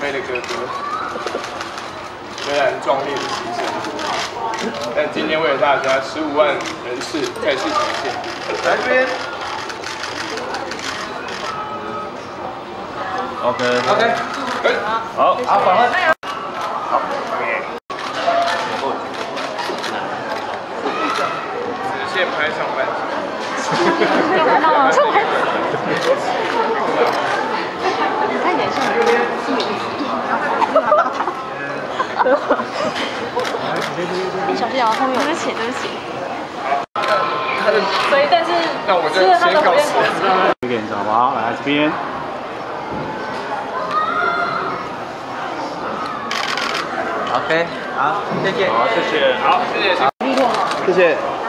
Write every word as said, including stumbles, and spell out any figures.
飞的哥哥，虽然壮烈的牺牲，但今天为了大家十五万人次再次呈现。来这边。OK OK， 可以。好，好，反了。好 ，OK。直线拍上半身。 有看到吗？上半身。你看脸上有点心理用它大谈。你小心啊，后面有。对不起，对不起。所以，但是那我就先告辞。 这个你知道吗？来这边。 OK， 好，谢谢。 好，谢谢。好，谢谢。 谢谢。